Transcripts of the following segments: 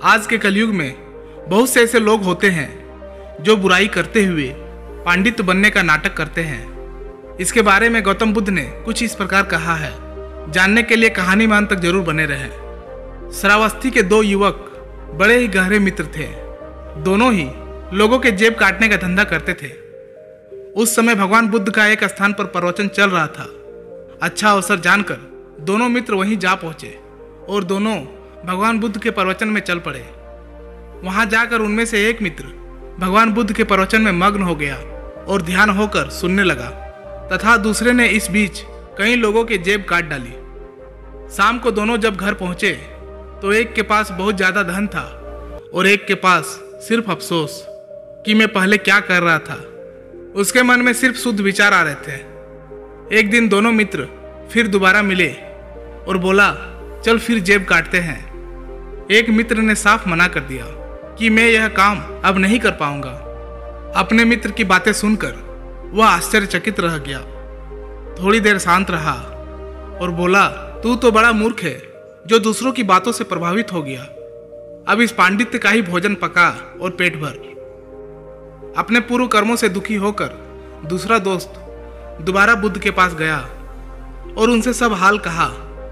आज के कलयुग में बहुत से ऐसे लोग होते हैं जो बुराई करते हुए पांडित्य बनने का नाटक करते हैं। इसके बारे में गौतम बुद्ध ने कुछ इस प्रकार कहा है। जानने के लिए कहानी मान तक जरूर बने रहें। श्रावस्ती के दो युवक बड़े ही गहरे मित्र थे। दोनों ही लोगों के जेब काटने का धंधा करते थे। उस समय भगवान बुद्ध का एक स्थान पर प्रवचन चल रहा था। अच्छा अवसर जानकर दोनों मित्र वहीं जा पहुंचे और दोनों भगवान बुद्ध के प्रवचन में चल पड़े। वहां जाकर उनमें से एक मित्र भगवान बुद्ध के प्रवचन में मग्न हो गया और ध्यान होकर सुनने लगा तथा दूसरे ने इस बीच कई लोगों के जेब काट डाली। शाम को दोनों जब घर पहुंचे तो एक के पास बहुत ज्यादा धन था और एक के पास सिर्फ अफसोस कि मैं पहले क्या कर रहा था। उसके मन में सिर्फ शुद्ध विचार आ रहे थे। एक दिन दोनों मित्र फिर दोबारा मिले और बोला, चल फिर जेब काटते हैं। एक मित्र ने साफ मना कर दिया कि मैं यह काम अब नहीं कर पाऊंगा। अपने मित्र की बातें सुनकर वह आश्चर्यचकित रह गया। थोड़ी देर शांत रहा और बोला, तू तो बड़ा मूर्ख है जो दूसरों की बातों से प्रभावित हो गया। अब इस पांडित्य का ही भोजन पका और पेट भर। अपने पूर्व कर्मों से दुखी होकर दूसरा दोस्त दोबारा बुद्ध के पास गया और उनसे सब हाल कहा।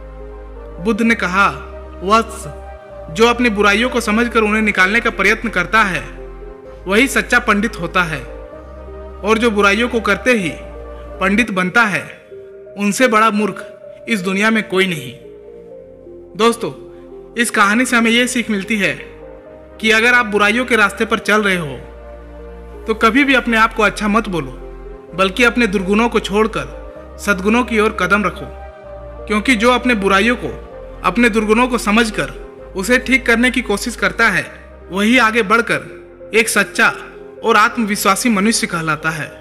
बुद्ध ने कहा, वत्स, जो अपनी बुराइयों को समझकर उन्हें निकालने का प्रयत्न करता है वही सच्चा पंडित होता है, और जो बुराइयों को करते ही पंडित बनता है उनसे बड़ा मूर्ख इस दुनिया में कोई नहीं। दोस्तों, इस कहानी से हमें यह सीख मिलती है कि अगर आप बुराइयों के रास्ते पर चल रहे हो तो कभी भी अपने आप को अच्छा मत बोलो, बल्कि अपने दुर्गुणों को छोड़कर सद्गुणों की ओर कदम रखो। क्योंकि जो अपने बुराइयों को, अपने दुर्गुणों को समझकर उसे ठीक करने की कोशिश करता है वही आगे बढ़कर एक सच्चा और आत्मविश्वासी मनुष्य कहलाता है।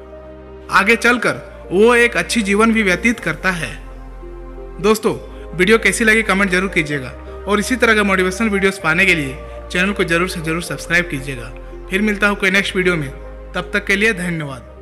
आगे चलकर वो एक अच्छी जीवन भी व्यतीत करता है। दोस्तों, वीडियो कैसी लगी कमेंट जरूर कीजिएगा और इसी तरह का मोटिवेशनल वीडियोस पाने के लिए चैनल को जरूर से जरूर सब्सक्राइब कीजिएगा। फिर मिलता हूँ कोई नेक्स्ट वीडियो में। तब तक के लिए धन्यवाद।